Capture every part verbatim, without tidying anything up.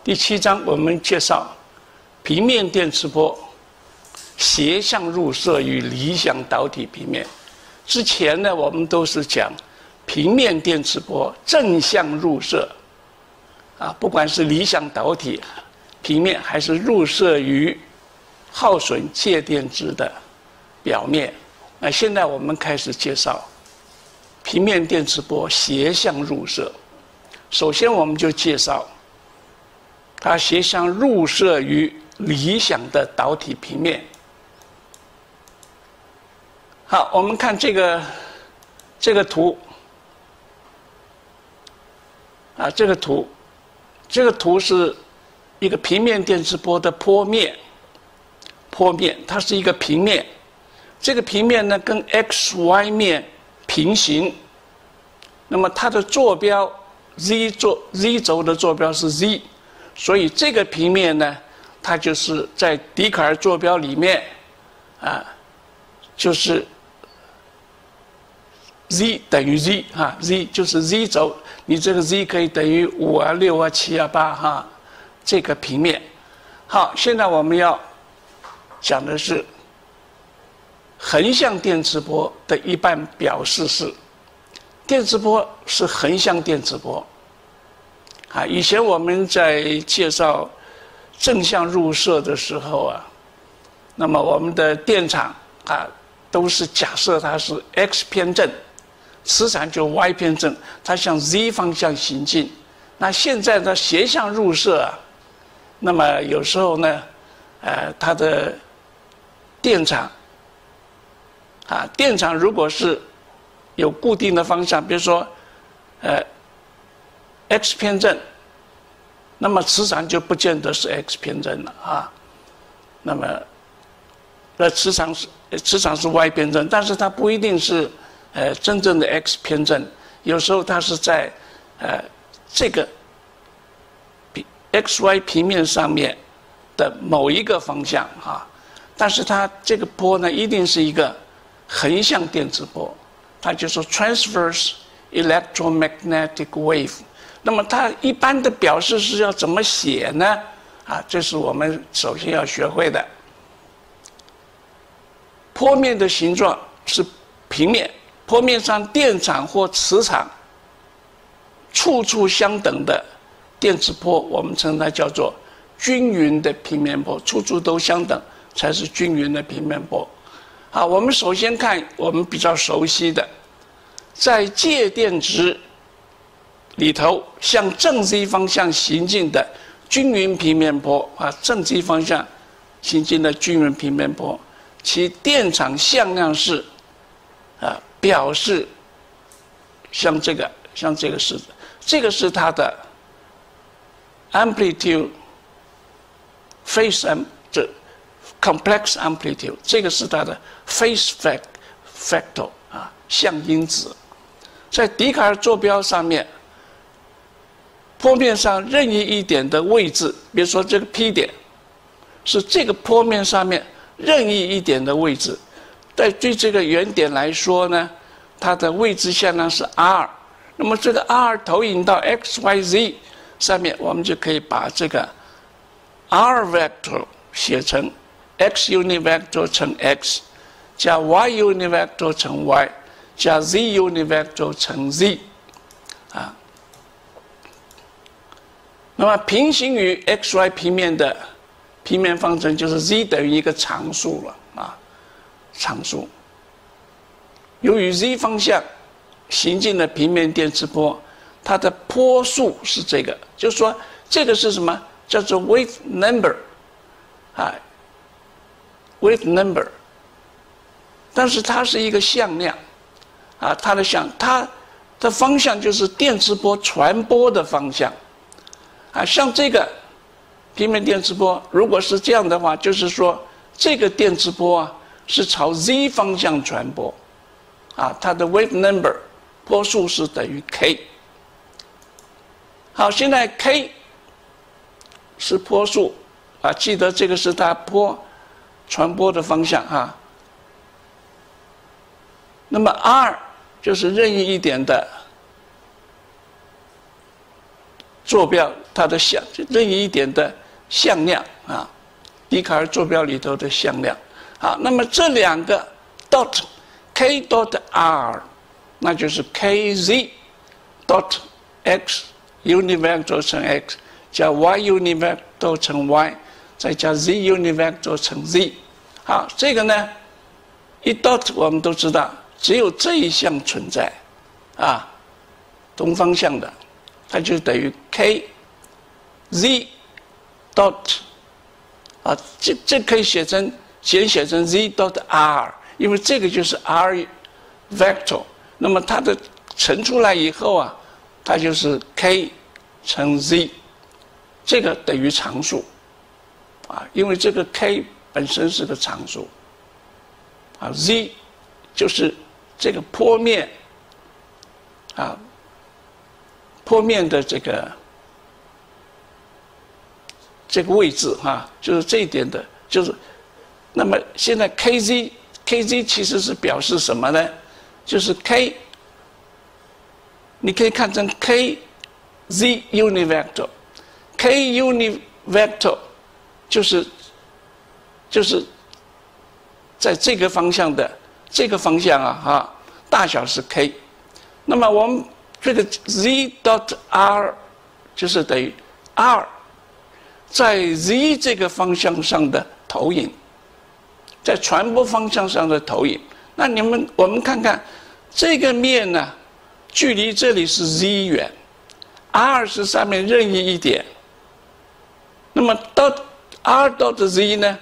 第七章我们介绍平面电磁波斜向入射与理想导体平面。之前呢，我们都是讲平面电磁波正向入射，啊，不管是理想导体平面，还是入射于耗损介电子的表面。那现在我们开始介绍平面电磁波斜向入射。首先，我们就介绍它斜向入射于理想的导体平面。好，我们看这个这个图啊，这个图，这个图是一个平面电磁波的波面，波面它是一个平面，这个平面呢跟 X Y 面平行，那么它的坐标 Z 坐 Z 轴的坐标是 Z， 所以这个平面呢，它就是在笛卡尔坐标里面啊，就是。Z 等于 Z 哈 ，Z 就是 Z 轴，你这个 Z 可以等于五啊、六啊、七啊、八哈，这个平面。好，现在我们要讲的是横向电磁波的一般表示是，电磁波是横向电磁波。啊，以前我们在介绍正向入射的时候啊，那么我们的电场啊都是假设它是 X 偏正。磁场就 Y 偏正，它向 Z 方向行进。那现在的斜向入射啊，那么有时候呢，呃，它的电场啊，电场如果是有固定的方向，比如说呃 X 偏正，那么磁场就不见得是 X 偏正了啊。那么那磁场是磁场是 Y 偏正，但是它不一定是。呃，真正的 X 偏正，有时候它是在呃这个 X Y 平面上面的某一个方向啊，但是它这个波呢，一定是一个横向电磁波，它就是 transverse electromagnetic wave。那么它一般的表示是要怎么写呢？啊，这是我们首先要学会的。波面的形状是平面。波面上电场或磁场处处相等的电磁波，我们称它叫做均匀的平面波，处处都相等才是均匀的平面波。好，我们首先看我们比较熟悉的，在介电值里头向正 Z 方向行进的均匀平面波啊，正 Z 方向行进的均匀平面波，其电场向量是啊。表示像这个，像这个式子，这个是它的 amplitude phase am 这 complex amplitude， 这个是它的 phase factor 啊，相因子。在笛卡尔坐标上面，波面上任意一点的位置，比如说这个 P 点，是这个波面上面任意一点的位置。在对这个原点来说呢，它的位置向量是 R， 那么这个 R 投影到 X Y Z 上面，我们就可以把这个 R vector 写成 X unit vector 乘 X 加 Y unit vector 乘 Y 加 Z unit vector 乘 Z 啊。那么平行于 X Y 平面的平面方程就是 Z 等于一个常数了啊。常数，由于 Z 方向行进的平面电磁波，它的波数是这个，就是说这个是什么？叫做 wave number， 啊 ，wave number。但是它是一个向量，啊，它的向，它的方向就是电磁波传播的方向，啊，像这个平面电磁波，如果是这样的话，就是说这个电磁波啊。是朝 Z 方向传播，啊，它的 wave number 波数是等于 k。好，现在 k 是波数，啊，记得这个是它波传播的方向哈。那么 R 就是任意一点的坐标它的向任意一点的向量啊，笛卡尔坐标里头的向量。好，那么这两个 dot k dot r， 那就是 kz dot x unit vector 乘 x 加 y unit vector 乘 y 再加 z unit vector 乘 z。好，这个呢，一 dot 我们都知道，只有这一项存在啊，同方向的，它就等于 k z dot 啊，这这可以写成简写成 z dot r， 因为这个就是 r vector， 那么它的乘出来以后啊，它就是 k 乘 z， 这个等于常数啊，因为这个 k 本身是个常数啊 ，z 就是这个坡面啊，坡面的这个这个位置啊，就是这一点的，就是那么现在 kz kz 其实是表示什么呢？就是 k， 你可以看成 k z unit vector，k unit vector 就是就是在这个方向的这个方向啊哈，大小是 k， 那么我们这个 z dot r 就是等于 r 在 z 这个方向上的投影，在传播方向上的投影。那你们我们看看这个面呢，距离这里是 z 远 ，r 是上面任意一点。那么 dot r dot z 呢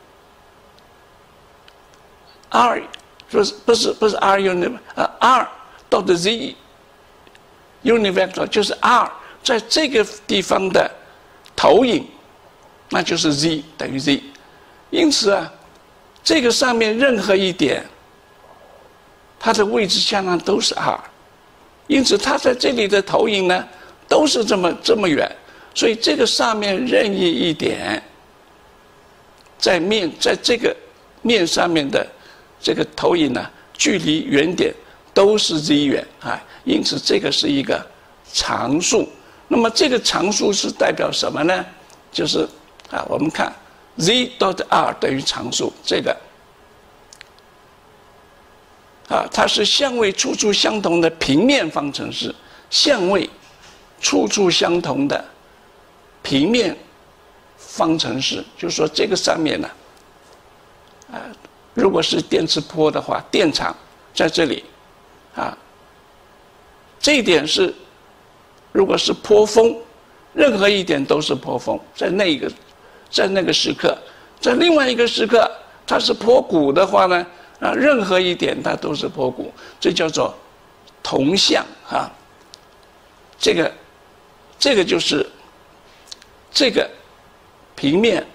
？r 不是不是不是 r unit 啊 r dot z unit vector 就是 r 在这个地方的投影，那就是 z 等于 z。因此啊，这个上面任何一点，它的位置相当都是 r， 因此它在这里的投影呢都是这么这么远，所以这个上面任意一点，在面在这个面上面的这个投影呢，距离原点都是 z 远啊，因此这个是一个常数。那么这个常数是代表什么呢？就是啊，我们看 z dot r 等于常数，这个啊，它是相位处处相同的平面方程式，相位处处相同的平面方程式，就是说这个上面呢，啊，如果是电磁波的话，电场在这里啊，这一点是。如果是波峰，任何一点都是波峰，在那个，在那个时刻，在另外一个时刻，它是波谷的话呢，啊，任何一点它都是波谷，这叫做同向啊。这个，这个就是这个平面，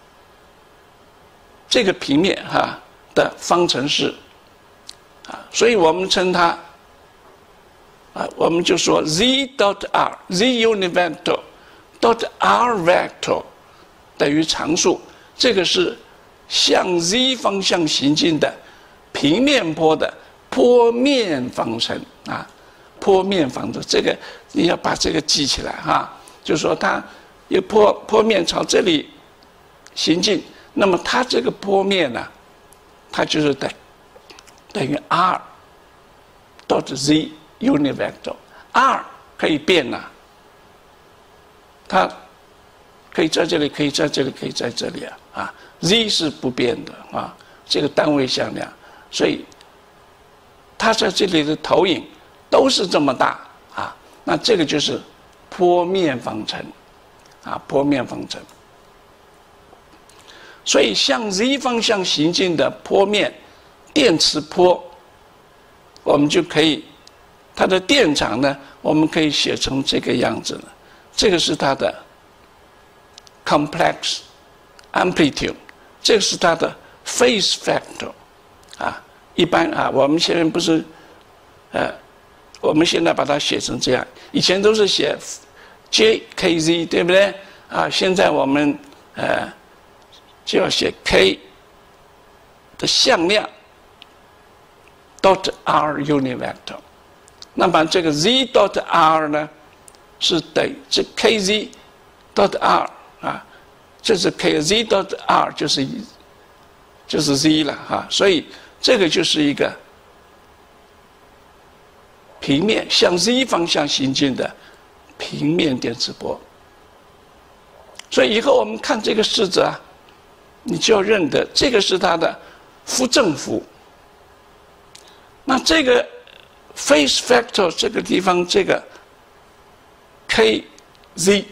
这个平面哈、啊、的方程式啊，所以我们称它。啊，我们就说 z dot r z unit vector dot r vector 等于常数，这个是向 z 方向行进的平面坡的坡面方程啊，坡面方程，这个你要把这个记起来哈、啊，就是说它有坡坡面朝这里行进，那么它这个坡面呢、啊，它就是等等于 r dot z unit vector r 可以变呐、啊，它可以在这里，可以在这里，可以在这里啊啊 z 是不变的啊，这个单位向量，所以它在这里的投影都是这么大啊，那这个就是坡面方程啊，坡面方程。所以向 z 方向行进的坡面电磁波，我们就可以。它的电场呢，我们可以写成这个样子了。这个是它的 complex amplitude， 这个是它的 phase factor， 啊，一般啊，我们现在不是，呃，我们现在把它写成这样，以前都是写 J K Z， 对不对？啊，现在我们呃就要写 K 的向量 dot r unit vector。那么这个 z dot r 呢， 是等于这 kz dot r 啊，这是 kz dot r 就是就是 z 了哈，所以这个就是一个平面向 z 方向行进的平面电磁波。所以以后我们看这个式子啊，你就要认得这个是它的负正负。那这个 phase factor 这个地方这个 kz，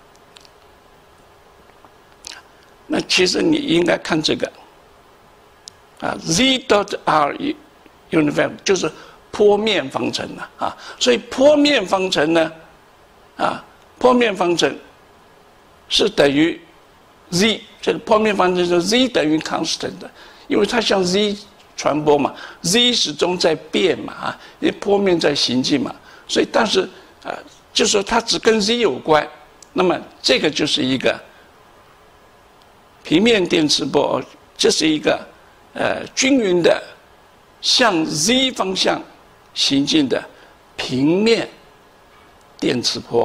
那其实你应该看这个啊 z dot r unit vector 就是坡面方程了啊，所以坡面方程呢啊坡面方程是等于 z， 这个坡面方程是 z 等于 constant 的，因为它向 z 传播嘛 ，z 始终在变嘛啊，因为坡面在行进嘛，所以但是啊，就说它只跟 z 有关，那么这个就是一个平面电磁波，这是一个呃均匀的向 z 方向行进的平面电磁波。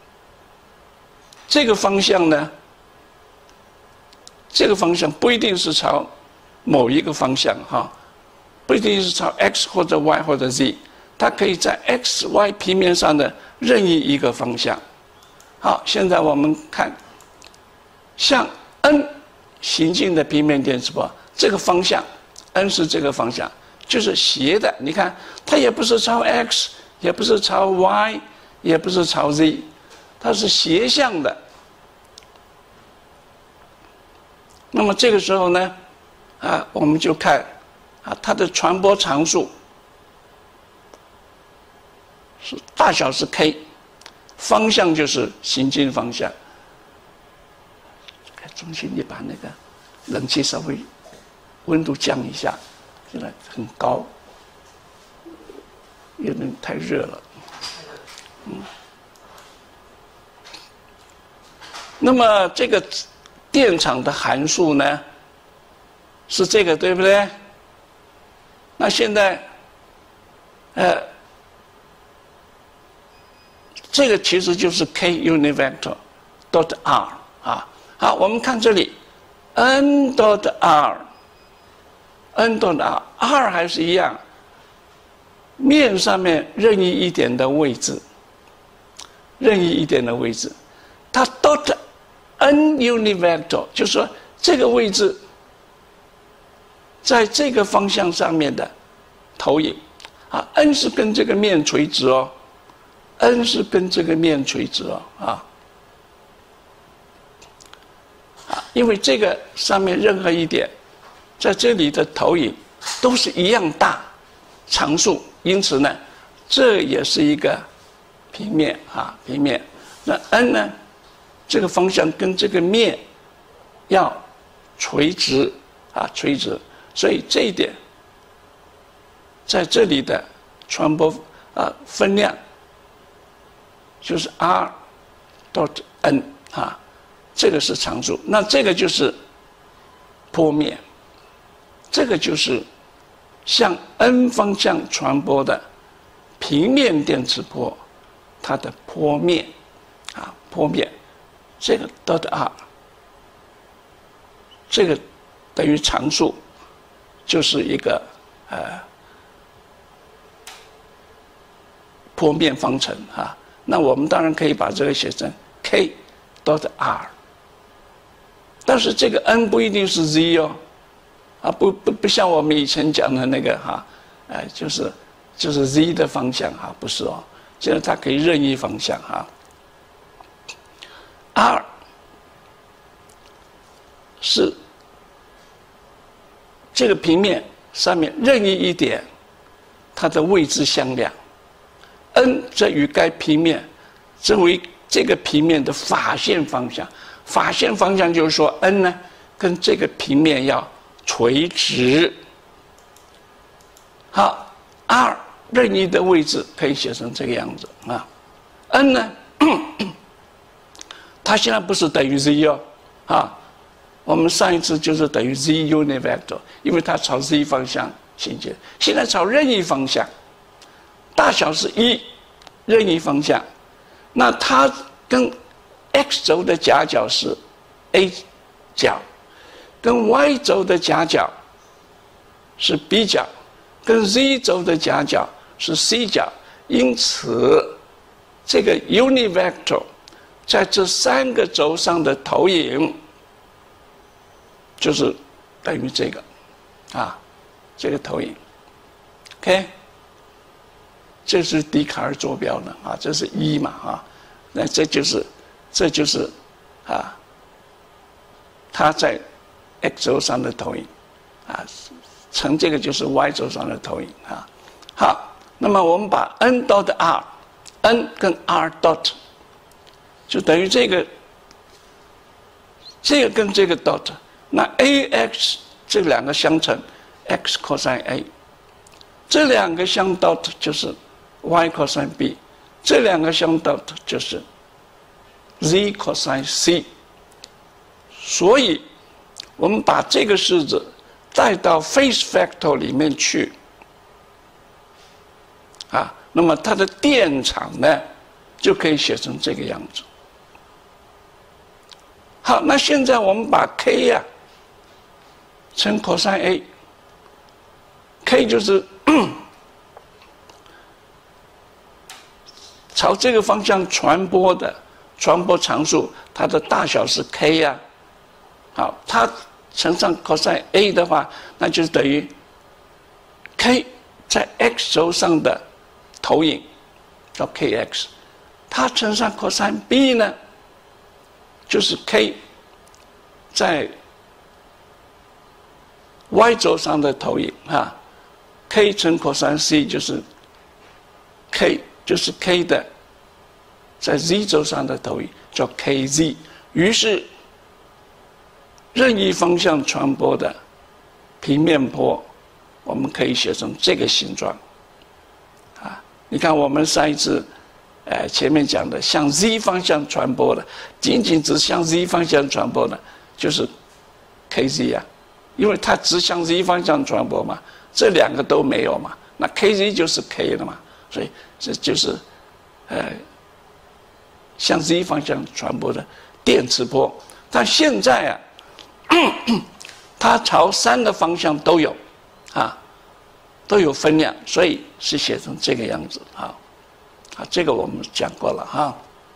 这个方向呢，这个方向不一定是朝某一个方向哈，不一定是朝 x 或者 y 或者 z， 它可以在 x y 平面上的任意一个方向。好，现在我们看向 n 行进的平面电磁波，这个方向 n 是这个方向，就是斜的。你看，它也不是朝 x， 也不是朝 y， 也不是朝 z， 它是斜向的。那么这个时候呢，啊，我们就看啊，它的传播常数是大小是 k， 方向就是行进方向。中心，你把那个冷气稍微温度降一下，现在很高，有点太热了。嗯。那么这个电场的函数呢，是这个对不对？那现在，呃，这个其实就是 k unit vector dot r 啊。好，我们看这里 ，n dot r，n dot r，r 还是一样，面上面任意一点的位置，任意一点的位置，它 dot n unit vector， 就是说这个位置在这个方向上面的投影，啊 ，n 是跟这个面垂直哦 ，n 是跟这个面垂直哦，啊。因为这个上面任何一点，在这里的投影都是一样大常数，因此呢，这也是一个平面啊，平面。那 n 呢，这个方向跟这个面要垂直啊，垂直，所以这一点在这里的传播啊分量就是 r dot n 啊。这个是常数，那这个就是坡面，这个就是向 n 方向传播的平面电磁波，它的坡面啊，坡面，这个 dot r， 这个等于常数，就是一个呃坡面方程啊。那我们当然可以把这个写成 k dot r。但是这个 n 不一定是 z 哦，啊不不不像我们以前讲的那个哈，哎、呃、就是就是 z 的方向哈，不是哦，这个它可以任意方向哈。r 是这个平面上面任意一点它的位置向量 ，n 则与该平面则为这个平面的法线方向。法线方向就是说 n 呢跟这个平面要垂直。好 ，r 任意的位置可以写成这个样子啊。n 呢，它现在不是等于 z 哦，啊，我们上一次就是等于 z unit vector， 因为它朝 z 方向行进，现在朝任意方向，大小是一，任意方向。 那它跟 x 轴的夹角是 a 角，跟 y 轴的夹角是 b 角，跟 z 轴的夹角是 c 角。因此，这个 unit vector 在这三个轴上的投影，就是等于这个，啊，这个投影 ，OK， 这是笛卡尔坐标呢，啊，这是一嘛，啊，那这就是这就是啊，它在 x 轴上的投影，啊，乘这个就是 y 轴上的投影啊。好，那么我们把 n dot r，n 跟 r dot 就等于这个，这个跟这个 dot， 那 ax 这两个相乘 x cosine a， 这两个相 dot 就是 y cosine b， 这两个相 dot 就是 z cosine c。所以，我们把这个式子带到 phase vector 里面去，啊，那么它的电场呢，就可以写成这个样子。好，那现在我们把 k 呀、啊、乘 cosine a，k 就是朝这个方向传播的传播常数，它的大小是 k 呀、啊。好，它乘上 cosine a 的话，那就是等于 k 在 x 轴上的投影叫 kx， 它乘上 cosine b 呢，就是 k 在 y 轴上的投影啊 ，k 乘 cosine c 就是 k 就是 k 的在 z 轴上的投影叫 kz， 于是任意方向传播的平面波，我们可以写成这个形状。啊，你看我们上一次，呃，前面讲的向 z 方向传播的，仅仅只向 z 方向传播的，就是 kz 啊，因为它只向 z 方向传播嘛，这两个都没有嘛，那 kz 就是 k 了嘛，所以这就是呃向 z 方向传播的电磁波。但现在啊。它朝三个方向都有，啊，都有分量，所以是写成这个样子啊。啊，这个我们讲过了哈。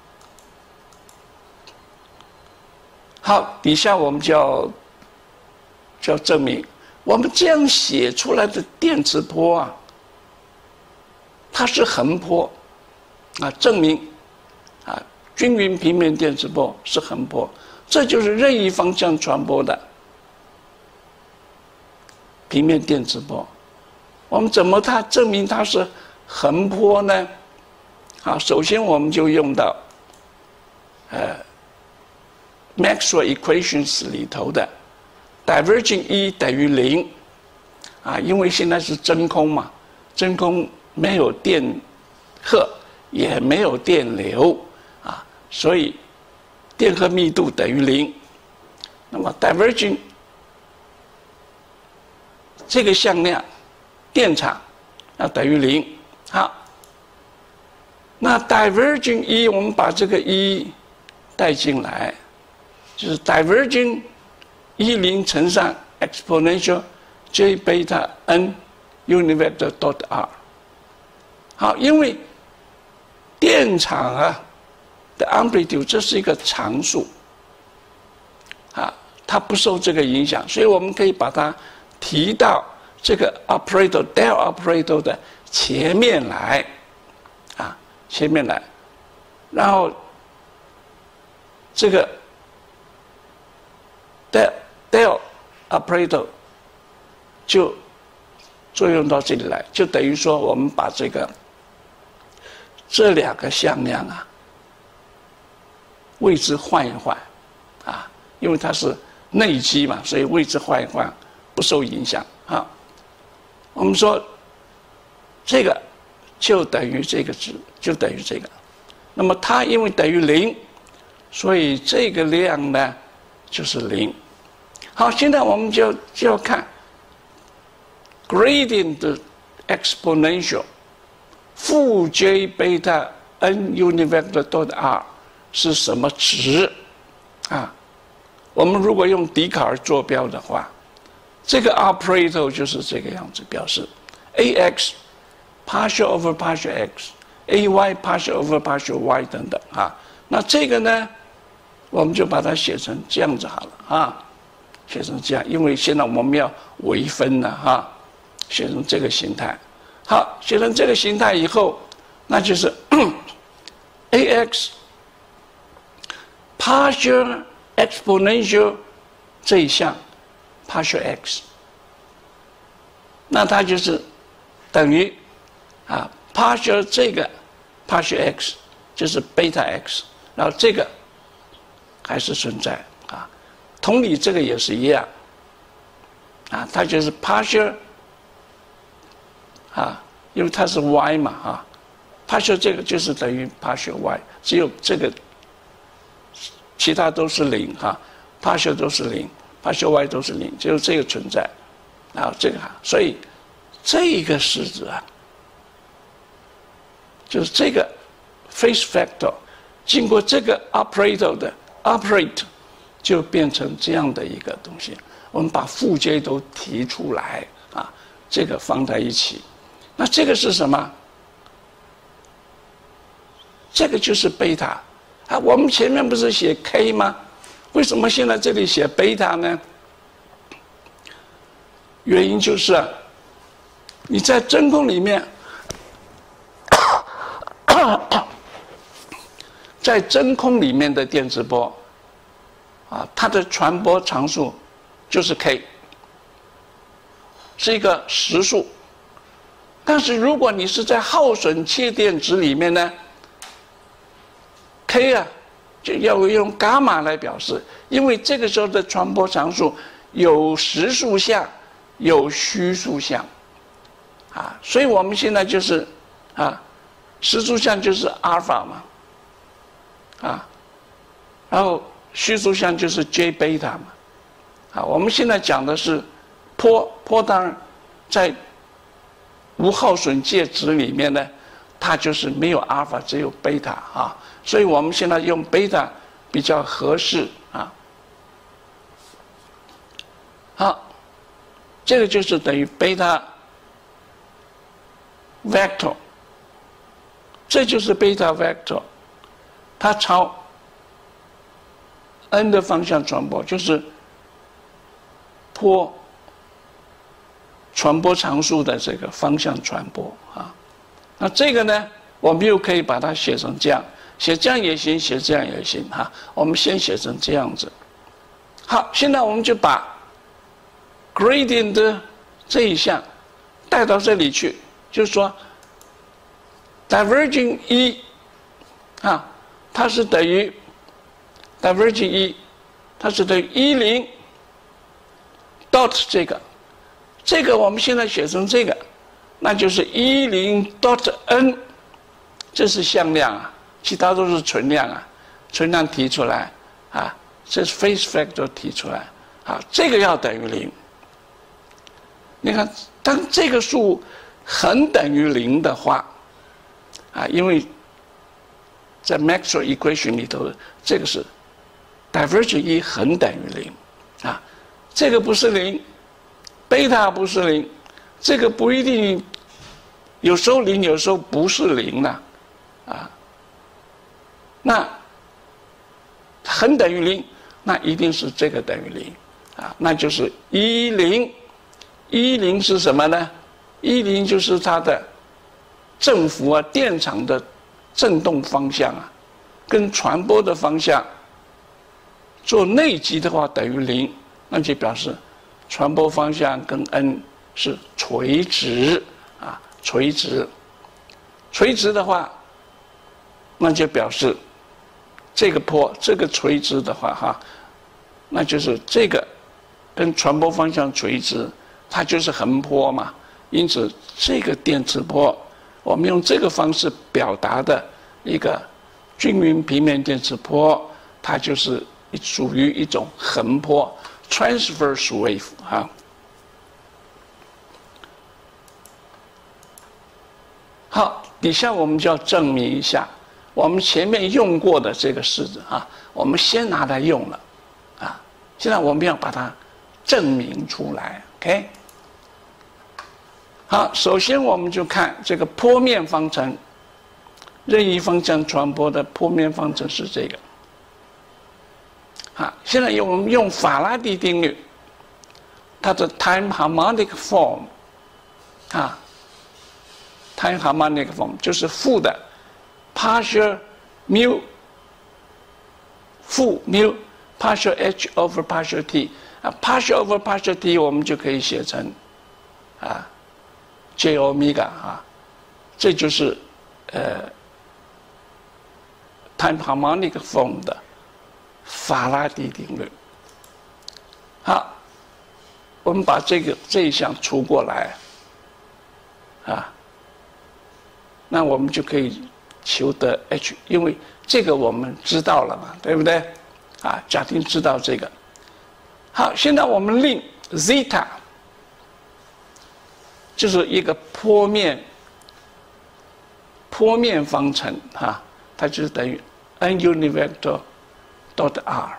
好，底下我们就要就要证明，我们这样写出来的电磁波啊，它是横波，啊，证明啊均匀平面电磁波是横波。这就是任意方向传播的平面电磁波。我们怎么它证明它是横波呢？啊，首先我们就用到呃 Maxwell equations 里头的 diverging E 等于零啊，因为现在是真空嘛，真空没有电荷，也没有电流啊，所以电荷密度等于零，那么 diverging 这个向量电场要等于零。好，那 diverging E 我们把这个 E 带进来，就是 diverging E 零乘上 exponential j 贝塔 n unit vector dot r。好，因为电场啊的 amplitude 这是一个常数，啊，它不受这个影响，所以我们可以把它提到这个 operator del operator 的前面来，啊，前面来，然后这个 del del operator 就作用到这里来，就等于说我们把这个这两个向量啊。位置换一换，啊，因为它是内积嘛，所以位置换一换不受影响啊。我们说这个就等于这个值，就等于这个。那么它因为等于零，所以这个量呢就是零。好，现在我们就就要看 gradient exponential 负 j 贝塔 n unit vector dot r 是什么值啊？我们如果用笛卡尔坐标的话，这个 operator 就是这个样子表示 ax partial over partial x，ay partial over partial y 等等啊。那这个呢，我们就把它写成这样子好了啊，写成这样，因为现在我们要微分了哈，写成这个形态。好，写成这个形态以后，那就是 ax partial exponential 这一项 partial x， 那它就是等于啊 partial 这个 partial x 就是贝塔 x， 然后这个还是存在啊。同理，这个也是一样啊，它就是 partial 啊，因为它是 y 嘛啊 ，partial 这个就是等于 partial y， 只有这个。其他都是零哈 ，partial 都是零 ，partial y 都是零，只有这个存在，啊，这个，所以这个式子啊，就是这个 phase factor 经过这个 operator 的 operate 就变成这样的一个东西。我们把负阶都提出来啊，这个放在一起，那这个是什么？这个就是贝塔。啊，我们前面不是写 k 吗？为什么现在这里写贝塔呢？原因就是啊，你在真空里面，在真空里面的电磁波，啊，它的传播常数就是 k， 是一个实数。但是如果你是在耗损切电值里面呢？ k 啊，就要用伽马来表示，因为这个时候的传播常数有实数项，有虚数项，啊，所以我们现在就是啊，实数项就是阿尔法嘛，啊，然后虚数项就是 J 贝塔嘛，啊，我们现在讲的是波波，当然在无耗损介质里面呢，它就是没有阿尔法，只有贝塔啊。 所以我们现在用贝塔比较合适啊。好，这个就是等于贝塔 vector， 这就是贝塔 vector， 它朝 n 的方向传播，就是波传播常数的这个方向传播啊。那这个呢，我们又可以把它写成这样。 写这样也行，写这样也行哈。我们先写成这样子。好，现在我们就把 gradient 的这一项带到这里去，就是说 diverging 一啊，它是等于 diverging 一，它是等于一零 dot 这个，这个我们现在写成这个，那就是一零 dot n， 这是向量啊。 其他都是存量啊，存量提出来啊，这是 phase factor 提出来啊，这个要等于零。你看，当这个数恒等于零的话，啊，因为在 Maxwell equation 里头，这个是 divergent 一恒等于零啊，这个不是零，贝塔不是零，这个不一定，有时候零，有时候不是零了啊。 那恒等于零，那一定是这个等于零啊，那就是一零，一零是什么呢？一零就是它的振幅啊，电场的振动方向啊，跟传播的方向做内积的话等于零，那就表示传播方向跟 n 是垂直啊，垂直，垂直的话，那就表示。 这个波，这个垂直的话，哈，那就是这个跟传播方向垂直，它就是横波嘛。因此，这个电磁波，我们用这个方式表达的一个均匀平面电磁波，它就是属于一种横波 （transverse wave） 哈。好，底下我们就要证明一下。 我们前面用过的这个式子啊，我们先拿来用了啊。现在我们要把它证明出来 ，OK？ 好，首先我们就看这个坡面方程，任意方向传播的坡面方程是这个。好，现在用我们用法拉第定律，它的 time harmonic form 啊 ，time harmonic form 就是负的 partial mu 负 mu partial h over partial t 啊 partial over partial t 我们就可以写成啊 j omega 啊，这就是呃 time harmonic form 的法拉第定律。好，我们把这个这一项除过来啊，那我们就可以求得 h， 因为这个我们知道了嘛，对不对？啊，假定知道这个。好，现在我们令 zeta 就是一个坡面坡面方程啊，它就是等于 n unit vector dot r。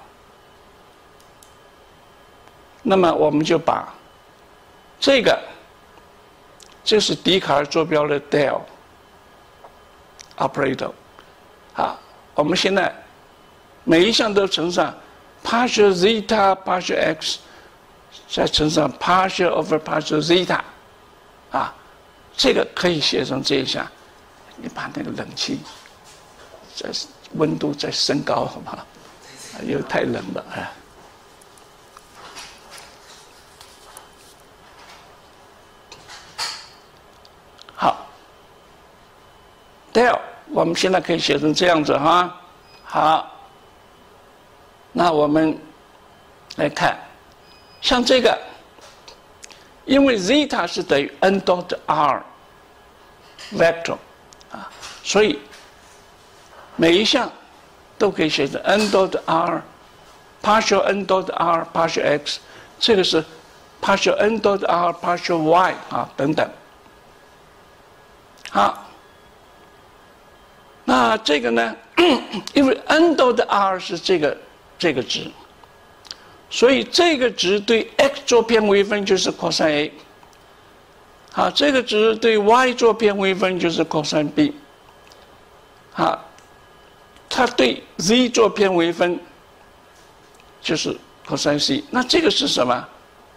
那么我们就把这个，这是笛卡尔坐标的 del operator 啊，我们现在每一项都乘上 partial zeta partial x， 再乘上 partial over partial zeta， 啊，这个可以写成这一项。你把那个冷气再温度再升高好不好？又太冷了哎。好 ，del 我们现在可以写成这样子哈。好，那我们来看，像这个，因为 zeta 是等于 n dot r vector 啊，所以每一项都可以写成 n dot r partial n dot r partial x， 这个是 partial n dot r partial y 啊等等。好，那这个呢？因为 n dot r 是这个这个值，所以这个值对 x 做偏微分就是 cos a。好，这个值对 y 做偏微分就是 cos b。好，它对 z 做偏微分就是 cos c。那这个是什么？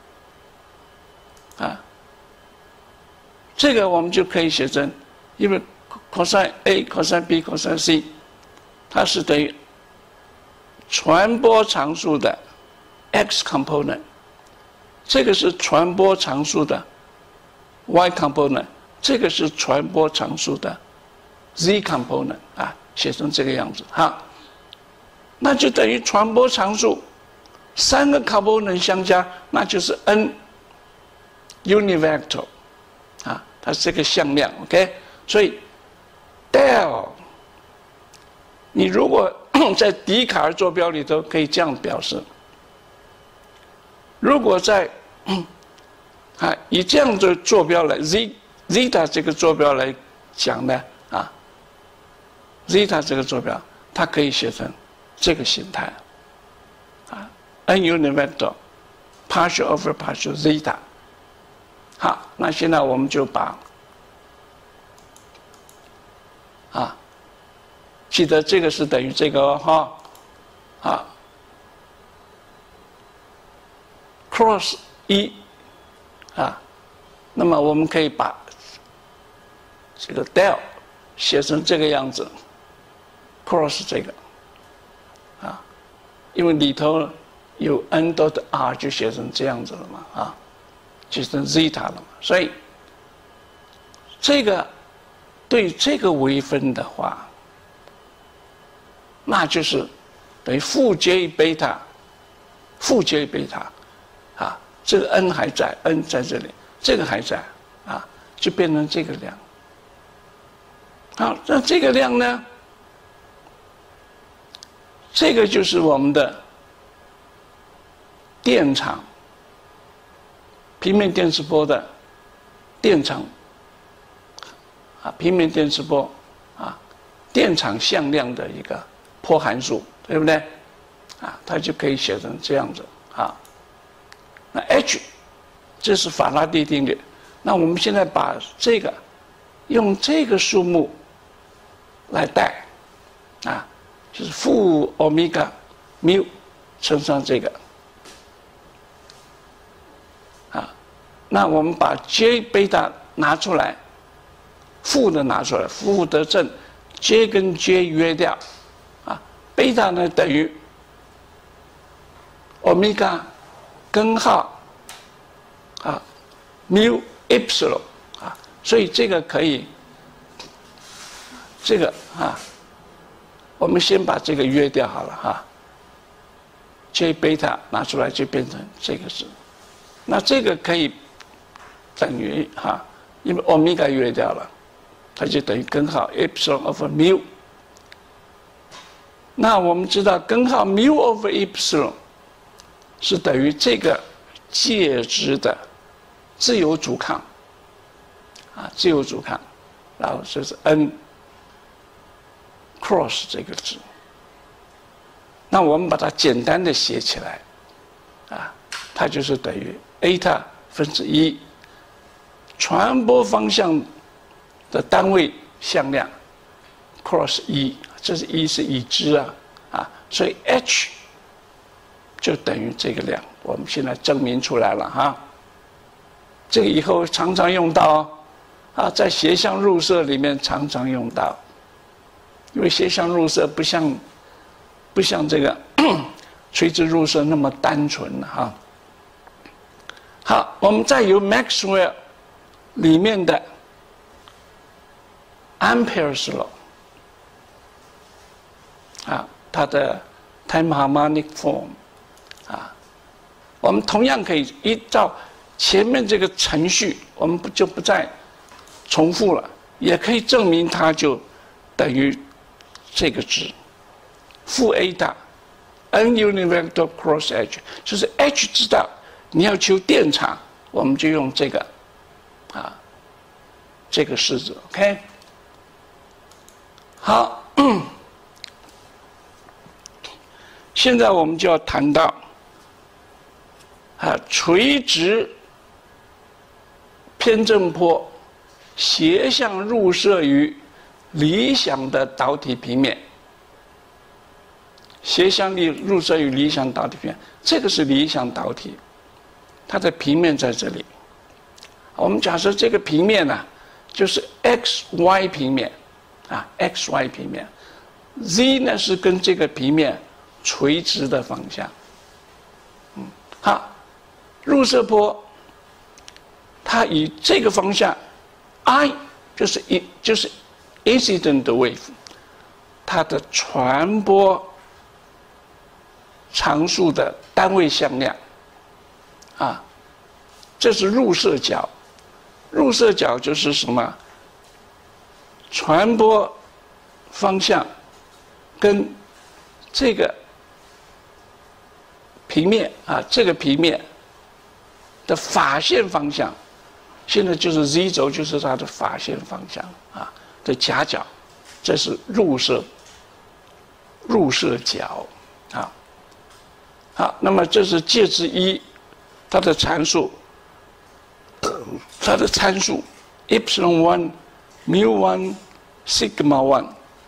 啊？这个我们就可以写成，因为 cos a、cos b、cos c， 它是等于传播常数的 x component， 这个是传播常数的 y component， 这个是传播常数的 z component 啊，写成这个样子哈，那就等于传播常数三个 component 相加，那就是 n unit vector 啊。它是这个向量 ，OK， 所以 del， 你如果在笛卡尔坐标里头可以这样表示，如果在啊以这样的坐标来 z zeta 这个坐标来讲呢啊 zeta 这个坐标，它可以写成这个形态啊 n unit vector partial over partial zeta。好，那现在我们就把啊，记得这个是等于这个哦哈，啊 ，cross 一啊，那么我们可以把这个 del 写成这个样子 ，cross 这个啊，因为里头有 n dot r 就写成这样子了嘛啊。就成 zeta 了嘛，所以这个对这个微分的话，那就是等于负 j 贝塔，负 j 贝塔，啊，这个 n 还在 ，n 在这里，这个还在，啊，就变成这个量。好，那这个量呢，这个就是我们的电场。平面电磁波的电场啊，平面电磁波啊， 电场向量的一个波函数，对不对？啊，它就可以写成这样子啊。那 H， 这是法拉第定律。那我们现在把这个用这个数目来代，啊，就是负欧米伽缪乘上这个，啊，那我们把 J 贝塔拿出来，负的拿出来，负得正 ，J 跟 J 约掉，啊，贝塔呢等于欧米伽根号啊缪 epsilon 啊，所以这个可以，这个啊，我们先把这个约掉好了哈。J 贝塔拿出来就变成这个是，那这个可以等于哈，因为欧米伽约掉了，它就等于根号 epsilon over mu。那我们知道根号 mu over epsilon 是等于这个介质的自由阻抗啊，自由阻抗，然后这是 n cross 这个值。那我们把它简单的写起来，啊，它就是等于 eta 分之一，传播方向的单位向量 cross 一，这是一是已知啊，啊，所以 h 就等于这个量，我们现在证明出来了哈。这个以后常常用到哦，啊，在斜向入射里面常常用到，因为斜向入射不像。不像这个垂直入射那么单纯哈。好，我们再由 Maxwell 里面的 Ampere's law 啊，它的 time harmonic form 啊，我们同样可以依照前面这个程序，我们不就不再重复了，也可以证明它就等于这个值。负 eta n unit vector cross h， 就是 h 知道你要求电场，我们就用这个啊这个式子 ，OK。好，现在我们就要谈到啊垂直偏振波斜向入射于理想的导体平面。斜向力入射于理想导体平面，这个是理想导体，它的平面在这里。我们假设这个平面呢、啊，就是 x y 平面，啊 x y 平面 ，z 呢是跟这个平面垂直的方向。嗯，好，入射波，它以这个方向 i 就是一就是 incident wave， 它的传播常数的单位向量，啊，这是入射角，入射角就是什么？传播方向跟这个平面啊，这个平面的法线方向，现在就是 z 轴，就是它的法线方向啊的夹角，这是入射入射角啊。好，那么这是介质一，它的参数，它的参数 epsilon one mu one sigma one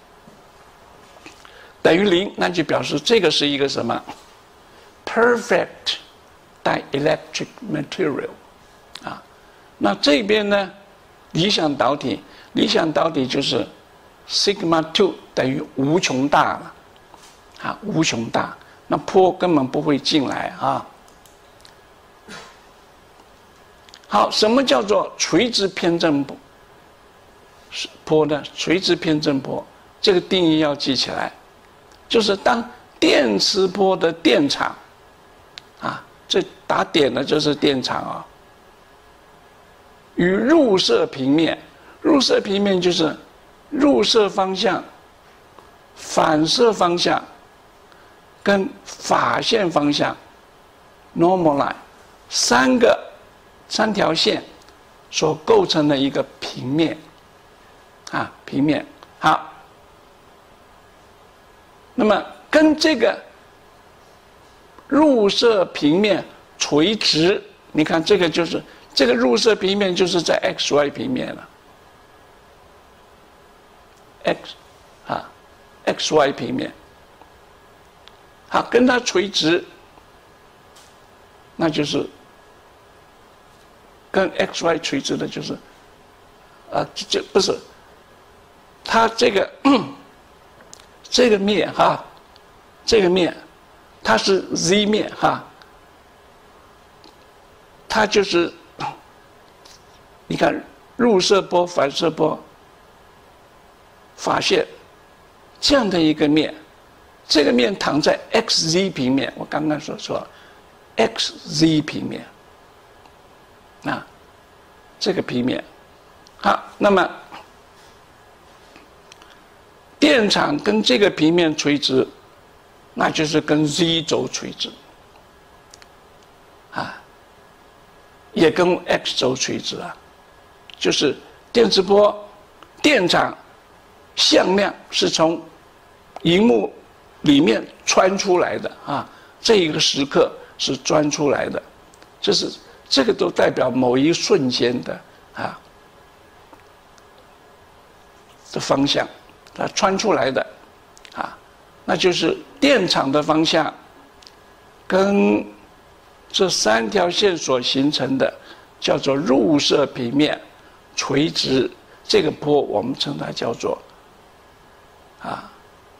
等于零，那就表示这个是一个什么 perfect dielectric material 啊。那这边呢，理想导体，理想导体就是 sigma two 等于无穷大了，啊，无穷大。那波根本不会进来啊。好，什么叫做垂直偏振波呢？垂直偏振波这个定义要记起来，就是当电磁波的电场啊，这打点的就是电场啊，与入射平面，入射平面就是入射方向、反射方向。跟法线方向 normal line 三个三条线所构成的一个平面啊，平面好， 那么跟这个入射平面垂直，你看这个就是这个入射平面就是在 X Y 平面了 ，X 啊 X Y 平面，好，跟它垂直，那就是跟 X Y 垂直的，就是啊，这不是它这个这个面哈，这个面它是 Z 面哈。它就是，你看入射波、反射波、发现这样的一个面，这个面躺在 X Z 平面，我刚刚所说 X Z 平面，啊，这个平面，好，那么电场跟这个平面垂直，那就是跟 Z 轴垂直，啊。也跟 X 轴垂直啊，就是电磁波电场向量是从荧幕里面穿出来的啊，这一个时刻是钻出来的，这是这个都代表某一瞬间的啊的方向，它穿出来的啊，那就是电场的方向跟这三条线所形成的叫做入射平面垂直，这个波我们称它叫做啊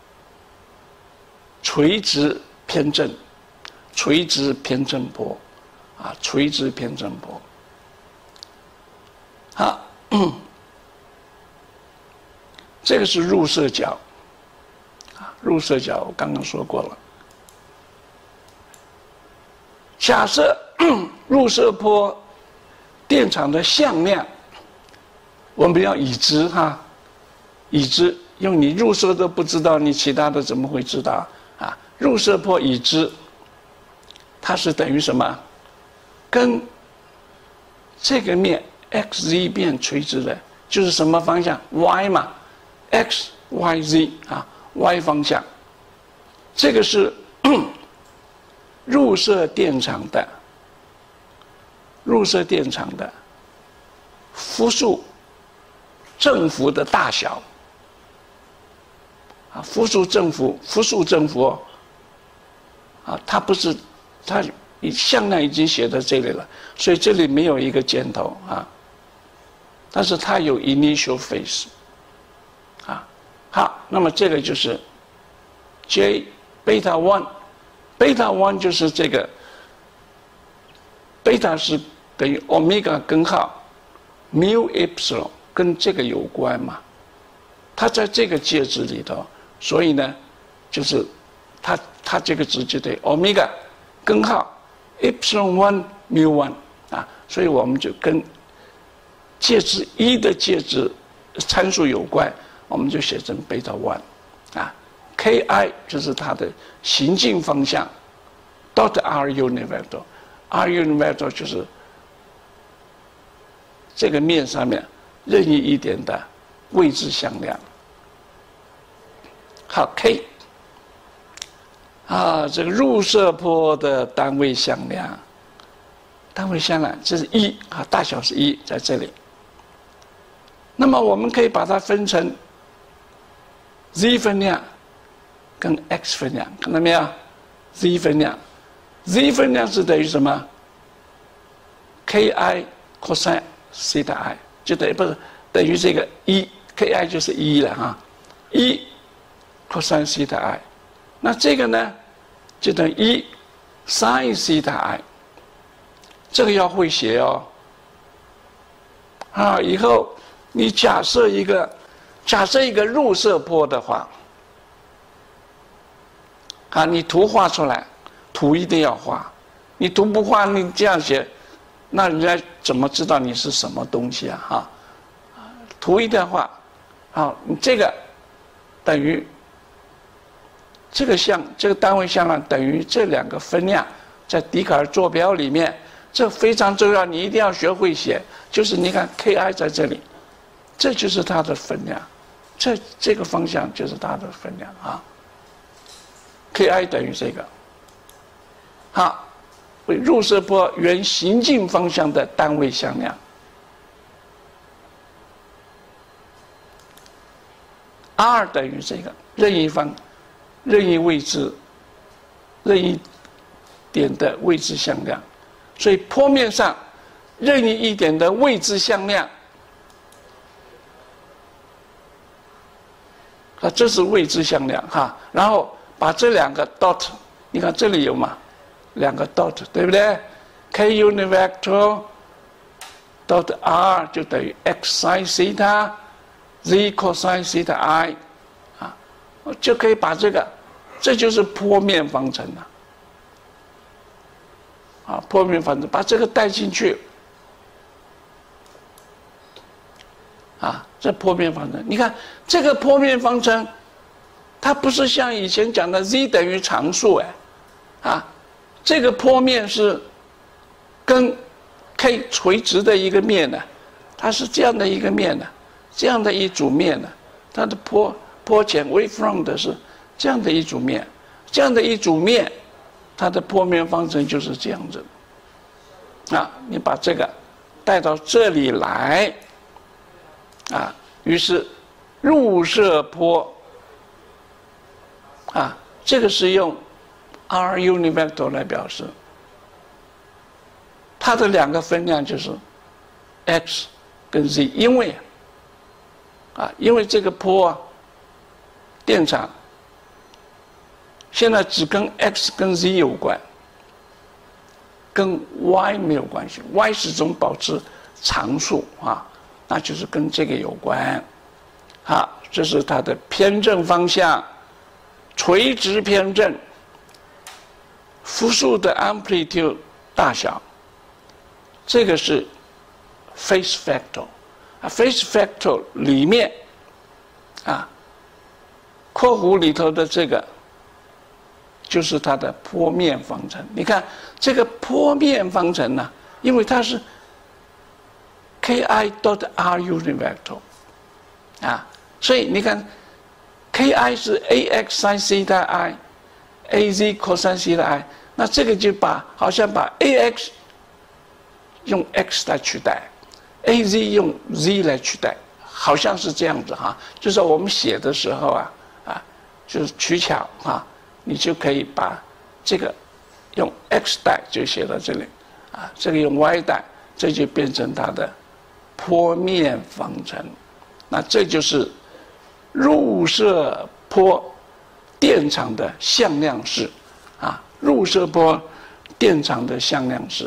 垂直偏振，垂直偏振波，啊垂直偏振波。好，这个是入射角，啊入射角我刚刚说过了。假设入射波电场的向量，我们要已知哈，已知，因为你入射都不知道，你其他的怎么会知道啊？入射波已知，它是等于什么？跟这个面 X Z 面垂直的，就是什么方向 ？Y 嘛 ，X Y Z 啊 ，Y 方向，这个是。入射电场的入射电场的伏数振幅的大小啊，伏数振幅，伏数振幅哦，啊，它不是它向量已经写在这里了，所以这里没有一个箭头啊，但是它有 initial phase 啊，好，那么这个就是 J beta one。贝塔 one 就是这个，贝塔是等于欧米伽根号 mu epsilon 跟这个有关嘛，它在这个介质里头，所以呢，就是它它这个值就等于欧米伽根号 epsilon one mu one 啊，所以我们就跟介质一的介质参数有关，我们就写成贝塔 one 啊。K I 就是它的行进方向 ，dot R unit vector，R unit vector 就是这个面上面任意一点的位置向量。好 ，K 啊，这个入射波的单位向量，单位向量这是一啊，大小是一，在这里。那么我们可以把它分成 Z 分量。跟 x 分量看到没有 ？z 分量 ，z 分量是等于什么 ？ki cos theta i 就等于不是等于这个一 ki 就是一了哈，一 cos theta i， 那这个呢就等于一 sin theta i， 这个要会写哦。啊，以后你假设一个假设一个入射波的话。啊，你图画出来，图一定要画。你图不画，你这样写，那人家怎么知道你是什么东西啊？哈，图一定要画。好，你这个等于这个项，这个单位向量等于这两个分量，在笛卡尔坐标里面，这非常重要，你一定要学会写。就是你看 K I 在这里，这就是它的分量，这这个方向就是它的分量啊。 K I 等于这个，好，为入射波原行进方向的单位向量。R 等于这个任意方、任意位置、任意点的位置向量，所以坡面上任意一点的位置向量，啊，这是位置向量哈。然后把这两个 dot， 你看这里有嘛，两个 dot， 对不对 ？K unit vector dot R 就等于 x sin theta。z cosine theta i， 啊，就可以把这个，这就是坡面方程了。啊，坡面方程把这个带进去，啊，这坡面方程，你看这个坡面方程，它不是像以前讲的 z 等于常数哎，啊，这个坡面是跟 k 垂直的一个面呢，它是这样的一个面呢。这样的一组面呢，它的坡坡前 wavefront 的是这样的一组面，这样的一组面，它的坡面方程就是这样子。啊，你把这个带到这里来，啊，于是入射坡，啊，这个是用 R unit vector 来表示，它的两个分量就是 x 跟 z， 因为。啊，因为这个坡啊，电场现在只跟 x 跟 z 有关，跟 y 没有关系 ，y 始终保持常数啊，那就是跟这个有关。啊，这是它的偏振方向，垂直偏振，复数的 amplitude 大小，这个是 phase factor。啊 ，phase factor 里面，啊，括弧里头的这个，就是它的坡面方程。你看这个坡面方程呢，因为它是 K I dot R unit vector， 啊，所以你看 K I 是 A x sin theta i，A z cosine theta i， 那这个就把好像把 A x 用 x 来取代。A z 用 z 来取代，好像是这样子哈。就是我们写的时候啊，啊，就是取巧哈，你就可以把这个用 x 代就写到这里，啊，这个用 y 代，这就变成它的坡面方程。那这就是入射坡电场的向量式，啊，入射坡电场的向量式。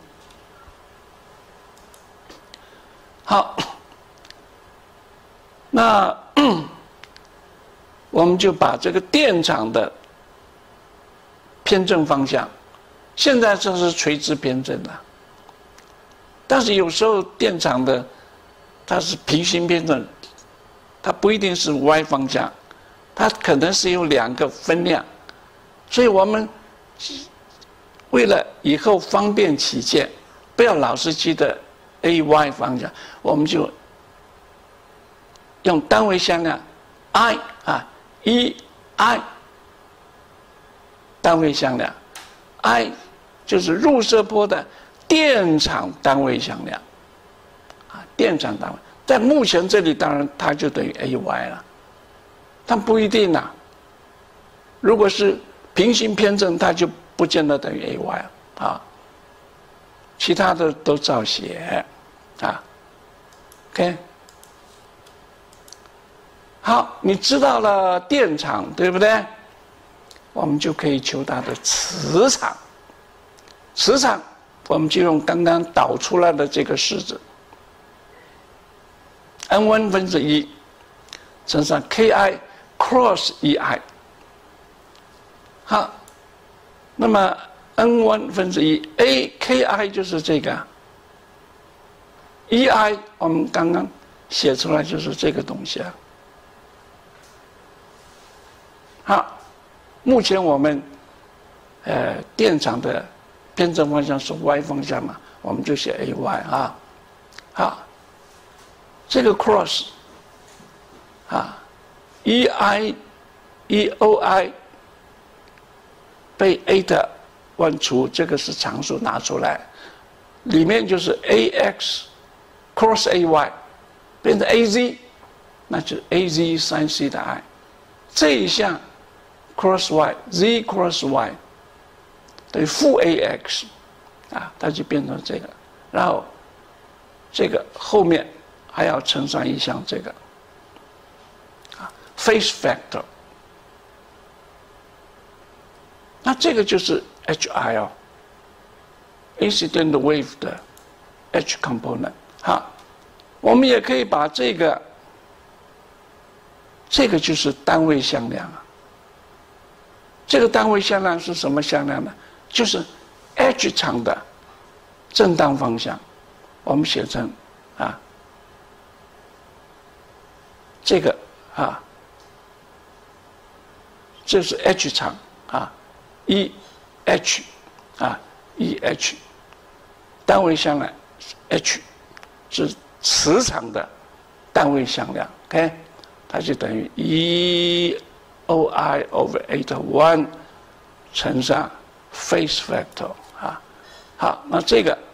好，那我们就把这个电场的偏振方向，现在这是垂直偏振了，但是有时候电场的它是平行偏振，它不一定是 y 方向，它可能是有两个分量，所以我们为了以后方便起见，不要老是记得 a y 方向，我们就用单位向量 i 啊，一 i 单位向量 i 就是入射波的电场单位向量啊，电场单位。在目前这里，当然它就等于 a y 了，但不一定啊。如果是平行偏振，它就不见得等于 a y 啊。其他的都照写啊。OK， 好，你知道了电场，对不对？我们就可以求它的磁场。磁场，我们就用刚刚导出来的这个式子 ，n 一分之一乘上 k i cross e i。好，那么 n 一分之一 a k i 就是这个 ，e i 我们刚刚写出来就是这个东西啊。好，目前我们呃电场的偏振方向是 y 方向嘛，我们就写 a y 啊。好，这个 cross 啊 ，e i e o i 被 eta 1除这个是常数拿出来，里面就是 ax cross ay 变成 az， 那就是 az sin theta i。这一项 cross y z cross y 等于负 ax 啊，它就变成这个，然后这个后面还要乘上一项这个啊 phase factor。那这个就是 hi 哦 ，incident wave 的 h component。好，我们也可以把这个，这个就是单位向量啊。这个单位向量是什么向量呢？就是 h 场的正当方向，我们写成啊，这个啊，这是 h 场啊。一 h 啊，一 h 单位向量 h 是磁场的单位向量 ，OK， 它就等于一 oi over eta one 乘上 phase factor 啊。好，那这个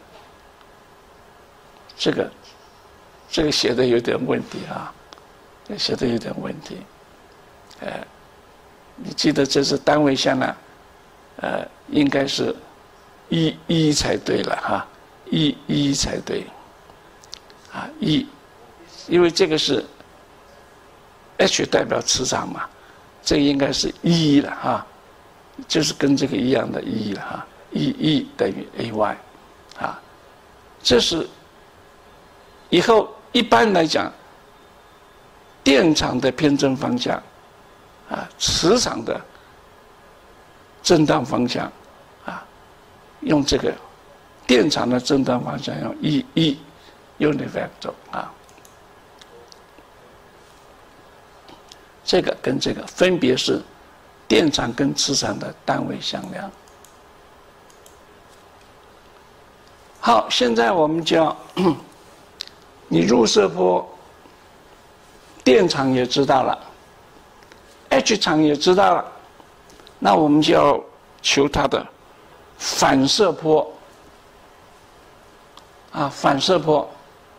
这个这个写的有点问题啊，写的有点问题。呃，你记得这是单位向量。呃，应该是一一才对了哈，一一才对，啊一，因为这个是 H 代表磁场嘛，这个应该是一了哈，就是跟这个一样的一了哈，一一等于 ay， 啊，这是以后一般来讲，电场的偏振方向，啊，磁场的正当方向，啊，用这个电场的正当方向用 E E unit vector 啊，这个跟这个分别是电场跟磁场的单位向量。好，现在我们就要你入射波电场也知道了 ，H 场也知道了。那我们就要求它的反射波啊，反射波，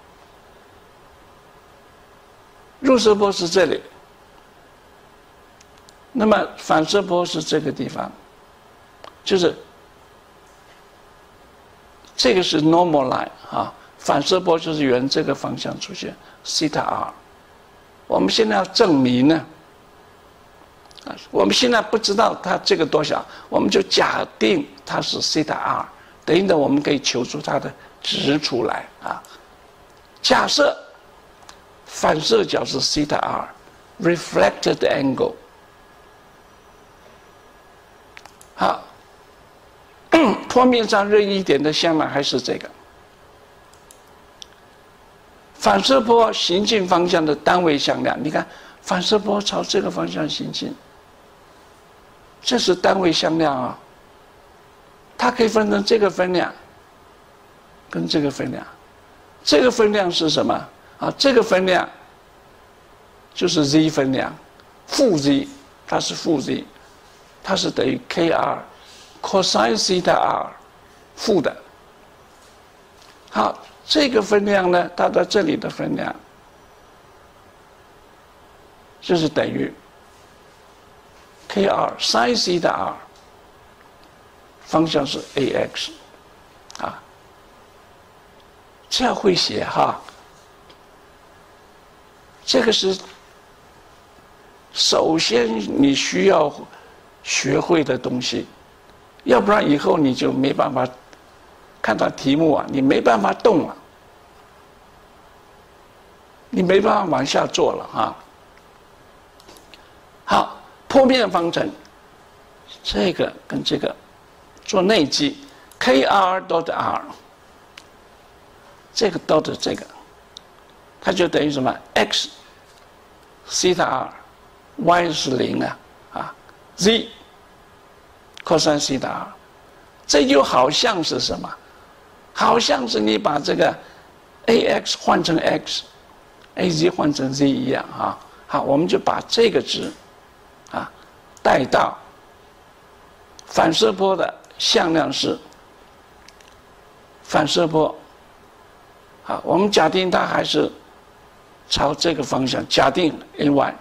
入射波是这里，那么反射波是这个地方，就是这个是 normal line 啊，反射波就是沿这个方向出现 theta r。我们现在要证明呢。我们现在不知道它这个多少，我们就假定它是 theta r， 等于呢我们可以求出它的值出来啊。假设反射角是 theta r，reflected angle， 好，坡面上任意一点的向量还是这个。反射波行进方向的单位向量，你看反射波朝这个方向行进。这是单位向量啊，它可以分成这个分量跟这个分量。这个分量是什么啊？这个分量就是 z 分量，负 z， 它是负 z， 它是等于 kr cosine theta r 负的。好，这个分量呢，它在这里的分量就是等于kr sin theta r， 方向是 ax， 啊，这样会写哈。这个是首先你需要学会的东西，要不然以后你就没办法看到题目啊，你没办法动了，你没办法往下做了啊。好。坡面方程，这个跟这个做内积 ，kr dot r， 这个 dot 这个，它就等于什么 x theta r，y 是零啊啊 z cosine theta r， 这就好像是什么？好像是你把这个 ax 换成 x，az 换成 z 一样啊。好，我们就把这个值。啊，带到反射波的向量是反射波。好，我们假定它还是朝这个方向，假定 A Y，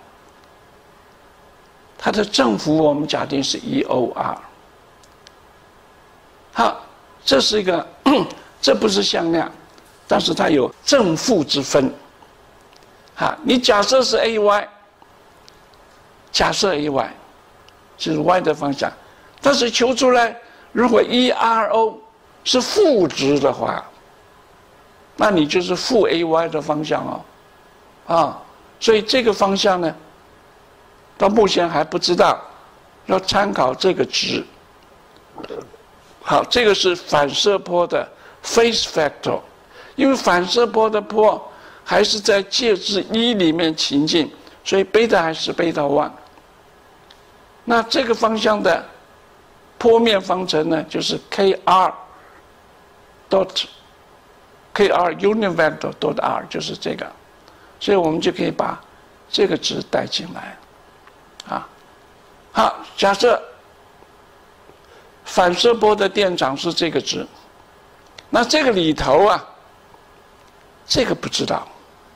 它的正负我们假定是 E O R。好，这是一个，这不是向量，但是它有正负之分。哈，你假设是 A Y， 假设 A Y 就是 Y 的方向，但是求出来，如果 E R O 是负值的话，那你就是负 A Y 的方向哦，啊，所以这个方向呢，到目前还不知道，要参考这个值。好，这个是反射波的 phase factor， 因为反射波的波还是在介质一里面行进，所以贝塔还是贝塔一。那这个方向的波面方程呢，就是 K R dot K R unit vector dot R 就是这个，所以我们就可以把这个值带进来，啊，好，假设反射波的电场是这个值，那这个里头啊，这个不知道，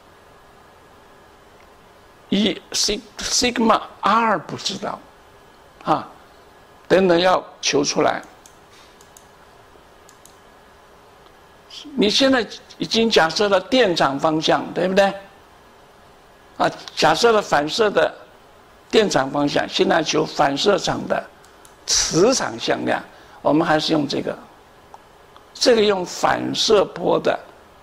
一 sigma R 不知道，啊，等等要求出来。你现在已经假设了电场方向，对不对？啊，假设了反射的电场方向，现在求反射场的磁场向量，我们还是用这个，这个用反射波的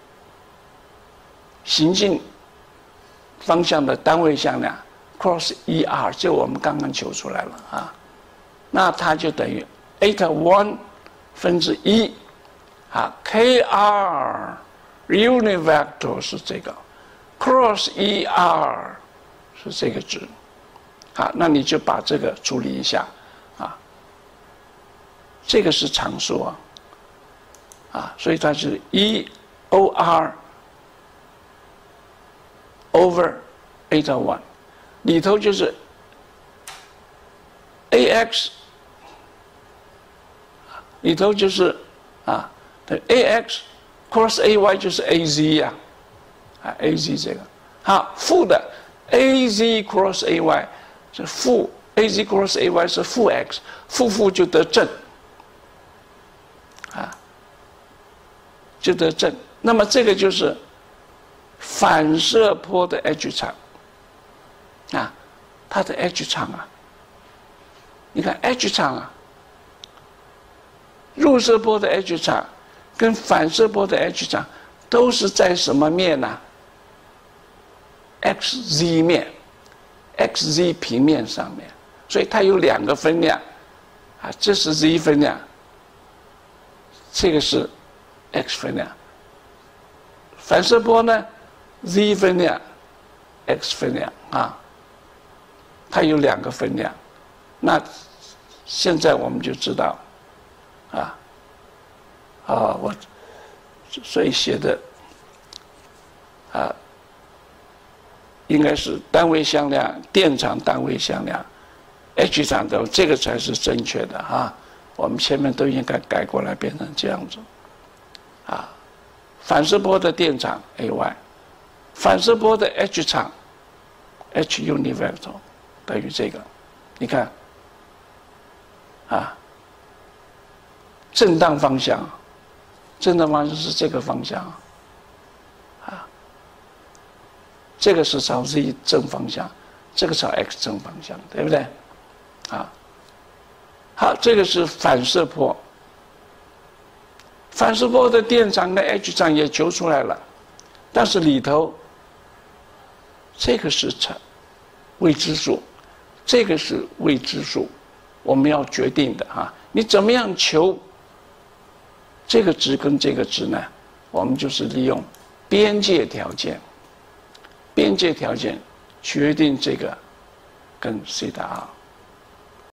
行进方向的单位向量 cross E R， 就我们刚刚求出来了啊，那它就等于 eta one 分之一。啊 ，K R unit vector 是这个 ，cross E R 是这个值，好，那你就把这个处理一下，啊，这个是常数啊，啊，所以它是 E O R over eta one， 里头就是 A X， 里头就是啊。A X cross A Y 就是 A Z 呀、啊，啊 A Z 这个，好，负的 A Z cross A Y 是负 A Z cross A Y 是负 X， 负负就得正，啊，就得正。那么这个就是反射波的 H 场，啊，它的 H 场啊，你看 H 场啊，入射波的 H 场。跟反射波的 H 场都是在什么面呢、啊、？X Z 面 ，X Z 平面上面，所以它有两个分量，啊，这是 Z 分量，这个是 X 分量。反射波呢 ，Z 分量 ，X 分量啊，它有两个分量。那现在我们就知道，啊。啊，我所以写的啊，应该是单位向量，电场单位向量 ，H 场的这个才是正确的啊。我们前面都应该改过来变成这样子，啊，反射波的电场 A Y， 反射波的 H 场 H unit vector 等于这个，你看，啊，震荡方向。震荡方向是这个方向，啊，这个是朝 Z 正方向，这个朝 X 正方向，对不对？啊，好，这个是反射波，反射波的电场跟 H 场也求出来了，但是里头这个是未知数，这个是未知数，我们要决定的哈，你怎么样求？这个值跟这个值呢，我们就是利用边界条件，边界条件决定这个跟西塔 R。